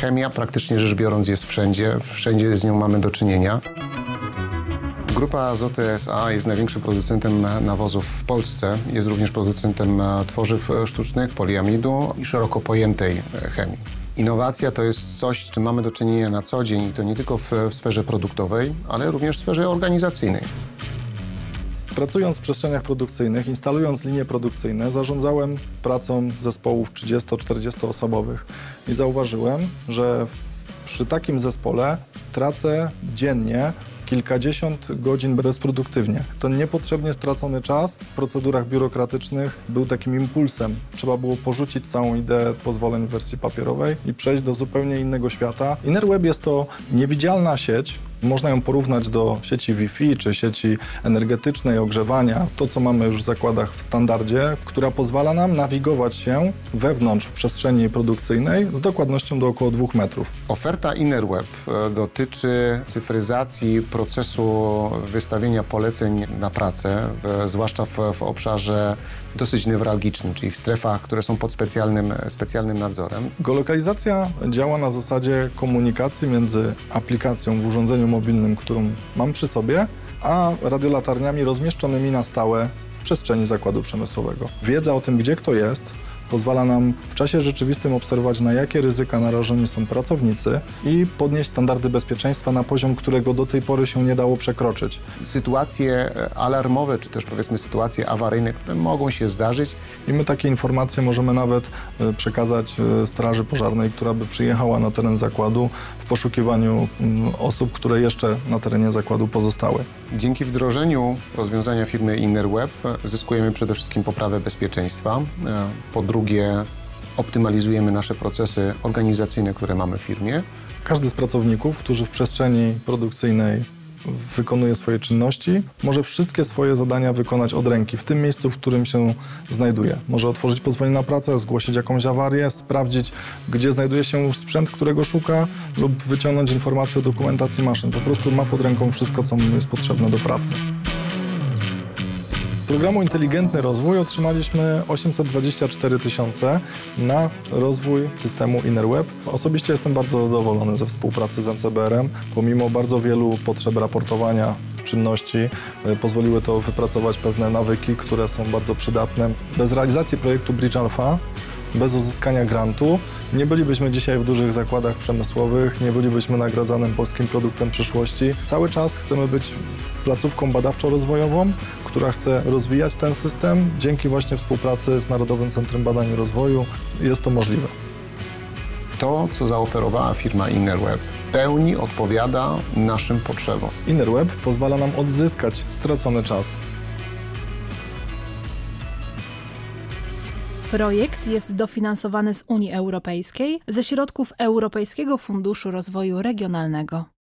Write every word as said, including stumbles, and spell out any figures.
Chemia, praktycznie rzecz biorąc, jest wszędzie. Wszędzie z nią mamy do czynienia. Grupa Azoty S A jest największym producentem nawozów w Polsce. Jest również producentem tworzyw sztucznych, poliamidu i szeroko pojętej chemii. Innowacja to jest coś, z czym mamy do czynienia na co dzień i to nie tylko w, w sferze produktowej, ale również w sferze organizacyjnej. Pracując w przestrzeniach produkcyjnych, instalując linie produkcyjne, zarządzałem pracą zespołów trzydziesto-czterdziestoosobowych i zauważyłem, że przy takim zespole tracę dziennie kilkadziesiąt godzin bezproduktywnie. Ten niepotrzebnie stracony czas w procedurach biurokratycznych był takim impulsem. Trzeba było porzucić całą ideę pozwoleń w wersji papierowej i przejść do zupełnie innego świata. InnerWeb jest to niewidzialna sieć. Można ją porównać do sieci Wi-Fi czy sieci energetycznej, ogrzewania, to co mamy już w zakładach w standardzie, która pozwala nam nawigować się wewnątrz w przestrzeni produkcyjnej z dokładnością do około dwóch metrów. Oferta InnerWeb dotyczy cyfryzacji procesu wystawienia poleceń na pracę, w, zwłaszcza w, w obszarze dosyć newralgicznym, czyli w strefach, które są pod specjalnym, specjalnym nadzorem. Geolokalizacja działa na zasadzie komunikacji między aplikacją w urządzeniu mobilnym, którą mam przy sobie, a radiolatarniami rozmieszczonymi na stałe w przestrzeni zakładu przemysłowego. Wiedza o tym, gdzie kto jest, pozwala nam w czasie rzeczywistym obserwować, na jakie ryzyka narażeni są pracownicy i podnieść standardy bezpieczeństwa na poziom, którego do tej pory się nie dało przekroczyć. Sytuacje alarmowe, czy też powiedzmy sytuacje awaryjne, które mogą się zdarzyć. I my takie informacje możemy nawet przekazać straży pożarnej, która by przyjechała na teren zakładu w poszukiwaniu osób, które jeszcze na terenie zakładu pozostały. Dzięki wdrożeniu rozwiązania firmy InnerWeb zyskujemy przede wszystkim poprawę bezpieczeństwa. Po drugie, optymalizujemy nasze procesy organizacyjne, które mamy w firmie. Każdy z pracowników, którzy w przestrzeni produkcyjnej wykonuje swoje czynności, może wszystkie swoje zadania wykonać od ręki, w tym miejscu, w którym się znajduje. Może otworzyć pozwolenie na pracę, zgłosić jakąś awarię, sprawdzić, gdzie znajduje się sprzęt, którego szuka, lub wyciągnąć informacje o dokumentacji maszyn. Po prostu ma pod ręką wszystko, co mu jest potrzebne do pracy. Z programu Inteligentny Rozwój otrzymaliśmy osiemset dwadzieścia cztery tysiące na rozwój systemu InnerWeb. Osobiście jestem bardzo zadowolony ze współpracy z N C B R-em. Pomimo bardzo wielu potrzeb raportowania czynności, pozwoliły to wypracować pewne nawyki, które są bardzo przydatne. Bez realizacji projektu Bridge Alpha, bez uzyskania grantu, nie bylibyśmy dzisiaj w dużych zakładach przemysłowych, nie bylibyśmy nagradzanym polskim produktem przyszłości. Cały czas chcemy być placówką badawczo-rozwojową, która chce rozwijać ten system. Dzięki właśnie współpracy z Narodowym Centrum Badań i Rozwoju jest to możliwe. To, co zaoferowała firma InnerWeb, w pełni odpowiada naszym potrzebom. InnerWeb pozwala nam odzyskać stracony czas. Projekt jest dofinansowany z Unii Europejskiej ze środków Europejskiego Funduszu Rozwoju Regionalnego.